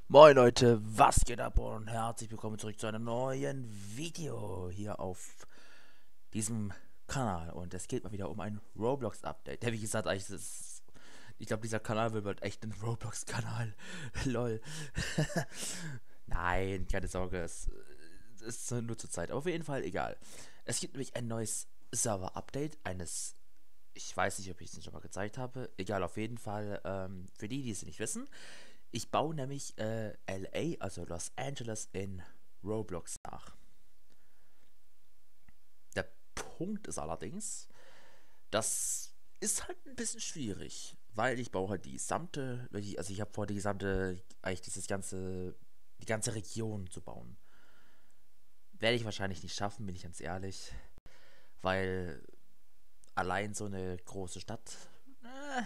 Moin Leute, was geht ab und herzlich willkommen zurück zu einem neuen Video hier auf diesem Kanal. Und es geht mal wieder um ein Roblox-Update. Ja, wie gesagt, eigentlich ist, ich glaube, dieser Kanal wird bald echt ein Roblox-Kanal. Lol. Nein, keine Sorge, es ist nur zur Zeit. Aber auf jeden Fall egal. Es gibt nämlich ein neues Server-Update eines, ich weiß nicht, ob ich es schon mal gezeigt habe. Egal, auf jeden Fall, für die, die es nicht wissen. Ich baue nämlich LA, also Los Angeles, in Roblox nach. Der Punkt ist allerdings, das ist halt ein bisschen schwierig, weil ich baue halt die gesamte, also ich habe vor, eigentlich die ganze Region zu bauen. Werde ich wahrscheinlich nicht schaffen, bin ich ganz ehrlich, weil allein so eine große Stadt, äh,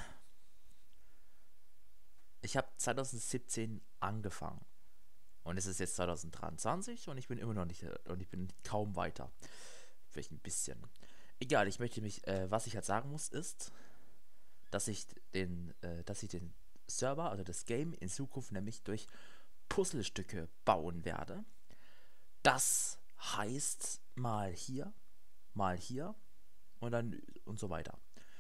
ich habe 2017 angefangen. Und es ist jetzt 2023 und ich bin immer noch nicht, und ich bin kaum weiter. Vielleicht ein bisschen. Egal, was ich halt sagen muss, ist, dass ich den Server, also das Game in Zukunft nämlich durch Puzzlestücke bauen werde. Das heißt mal hier und dann und so weiter.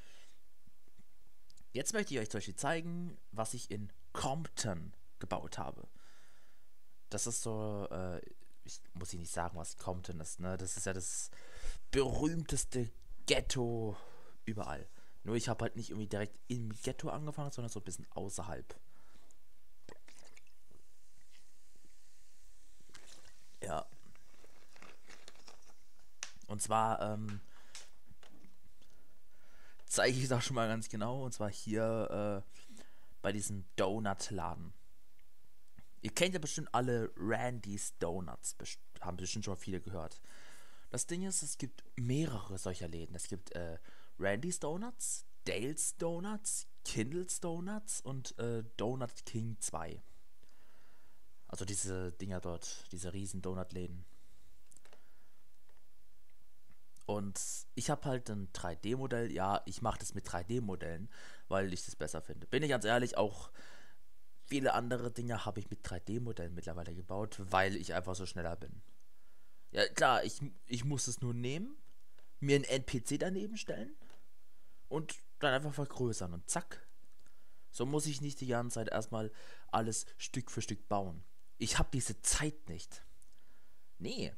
Jetzt möchte ich euch zum Beispiel zeigen, was ich in Compton gebaut habe. Das ist so, ich muss nicht sagen, was Compton ist, ne? Das ist ja das berühmteste Ghetto überall. Nur ich habe halt nicht irgendwie direkt im Ghetto angefangen, sondern so ein bisschen außerhalb. Ja. Und zwar zeige ich das schon mal ganz genau. Und zwar hier bei diesem Donut-Laden. Ihr kennt ja bestimmt alle Randy's Donuts. Haben bestimmt schon mal viele gehört. Das Ding ist, es gibt mehrere solcher Läden. Es gibt Randy's Donuts, Dale's Donuts, Kindle's Donuts und Donut King 2. Also diese Dinger dort, diese riesen Donutläden. Und ich habe halt ein 3D-Modell. Ja, ich mache das mit 3D-Modellen, weil ich das besser finde. Bin ich ganz ehrlich, auch viele andere Dinge habe ich mit 3D-Modellen mittlerweile gebaut, weil ich einfach so schneller bin. Ja, klar, ich muss es nur nehmen, mir einen NPC daneben stellen und dann einfach vergrößern und zack. So muss ich nicht die ganze Zeit erstmal alles Stück für Stück bauen. Ich habe diese Zeit nicht. Nee,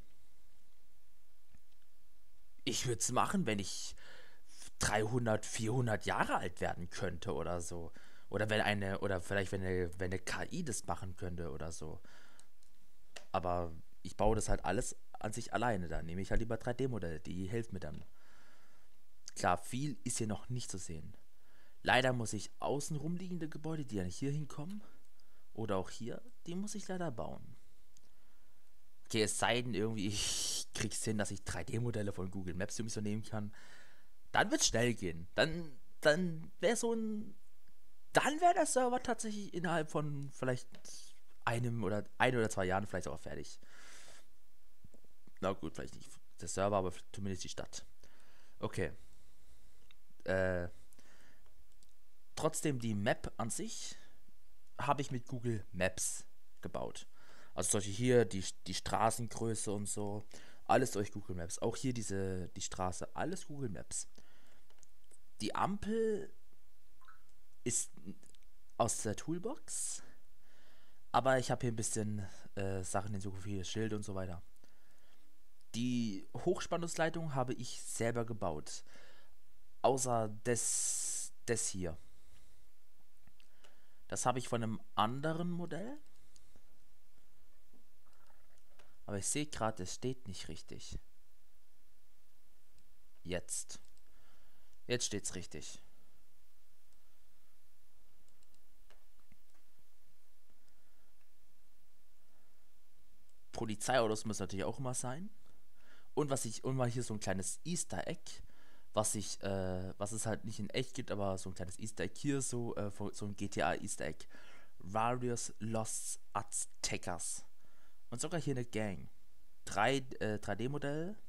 ich würde es machen, wenn ich 300, 400 Jahre alt werden könnte oder so. Oder vielleicht wenn eine KI das machen könnte oder so. Aber ich baue das halt alles an sich alleine. Da nehme ich halt lieber 3D-Modelle, die helfen mir dann. Klar, viel ist hier noch nicht zu sehen. Leider muss ich außen rumliegende Gebäude, die dann hier hinkommen, oder auch hier, die muss ich leider bauen. Okay, es sei denn irgendwie, ich krieg's hin, dass ich 3D-Modelle von Google Maps irgendwie so nehmen kann. Dann wird's schnell gehen. Dann wäre dann wäre der Server tatsächlich innerhalb von vielleicht ein oder 2 Jahren vielleicht auch fertig. Na gut, vielleicht nicht der Server, aber zumindest die Stadt. Okay. Äh, Trotzdem die Map an sich habe ich mit Google Maps gebaut. Also solche hier, die Straßengröße und so. Alles durch Google Maps. Auch hier die Straße, alles Google Maps. Die Ampel ist aus der Toolbox, aber ich habe hier ein bisschen Sachen hinzugefügt, wie Schild und so weiter. Die Hochspannungsleitung habe ich selber gebaut. Außer des hier. Das habe ich von einem anderen Modell. Aber ich sehe gerade, es steht nicht richtig. Jetzt. Jetzt steht's richtig. Polizeiautos müssen natürlich auch immer sein. Und mal hier so ein kleines Easter Egg, was es halt nicht in echt gibt, aber so ein kleines Easter Egg hier, so ein GTA Easter Egg. Various Lost Aztecas. Und sogar hier eine Gang. 3D-Modell